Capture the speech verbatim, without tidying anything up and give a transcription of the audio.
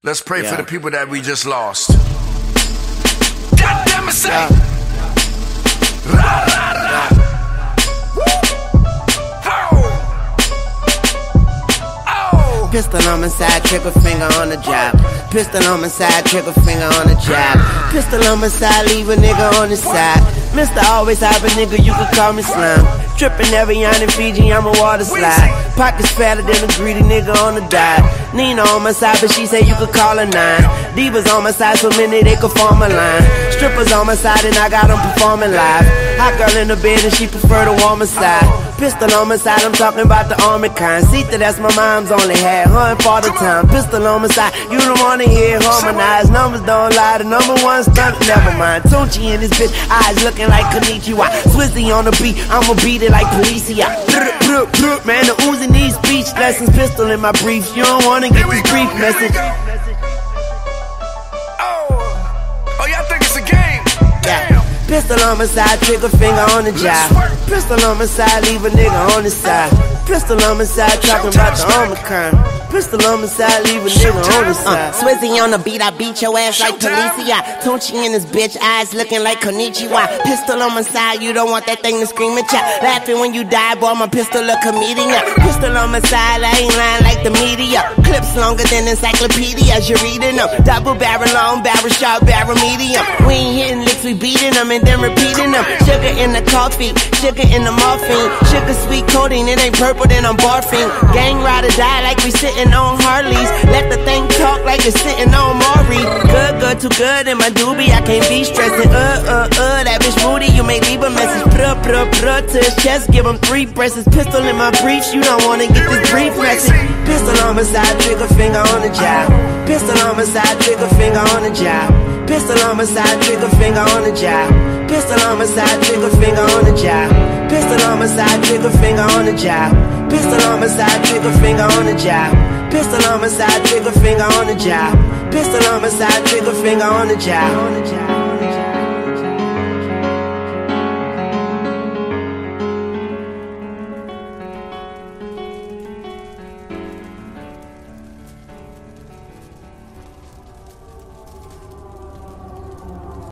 Let's pray yeah. for the people that we just lost. God damn it, say. Yeah. Ra, ra, ra. Oh. Oh. Pistol on my side, trigger finger on the job. Pistol on my side, trigger finger on the job. Pistol on my side, leave a nigga on the side. Mister always have a nigga, you can call me slime. Trippin' every yarn in Fiji, I'm a water slide. Pockets fatter than a greedy nigga on the dive. Nina on my side, but she say you could call her nine. Divas on my side, so many they could form a line. Strippers on my side, and I got them performing live. Hot girl in the bed, and she prefer the warmer side. Pistol on my side, I'm talking about the army kind. See that that's my mom's only had, her and father time. Pistol on my side, you don't wanna hear harmonized. Numbers don't lie, the number one stunt, never mind. Tunchi in this bitch, eyes looking like Konnichiwa. Swizzy on the beat, I'ma beat it like Policia. Man, the Uzi needs speech lessons. Pistol in my briefs, you don't wanna get this brief message. Oh, oh, y'all think it's a game? Yeah. Pistol on my side, trigger finger on the job. Pistol on my side, leave a nigga on the side. Pistol on my side, talking about the Omicron. Pistol on my side, leave a nigga on the side. Uh, Swizzy on the beat, I beat your ass like Policia. Tunchi in this bitch, eyes looking like Konnichiwa. Pistol on my side, you don't want that thing to scream at ya. Laughing when you die, boy, my pistol a comedian. Pistol on my side, I ain't lying like the media. Clips longer than encyclopedias, you're reading them. Double barrel long, barrel sharp, barrel medium. We ain't hitting licks, we beating them and then repeating them. Sugar in the coffee, sugar in the morphine. Sugar sweet codeine, it ain't purple, then I'm barfing. Gang ride or die like we sitting on Harleys. Let the thing talk like it's sitting on Maury. Good, good, too good in my doobie, I can't be stressing. Uh, uh, uh, that bitch moody, you may leave a message. Pruh, pruh, pruh, to his chest, give him three breasts. Pistol in my briefs, you don't wanna get this brief message. Pistol on my side, trigger finger on the job. Pistol on my side, trigger finger on the job. Pistol on my side, trigger finger on the job. Pistol on my side, trigger finger on the job. Pistol on my side, trigger finger on the job. Pistol on my side, trigger finger on the job. Pistol on my side, trigger finger on the job. Pistol on my side, trigger finger on the job.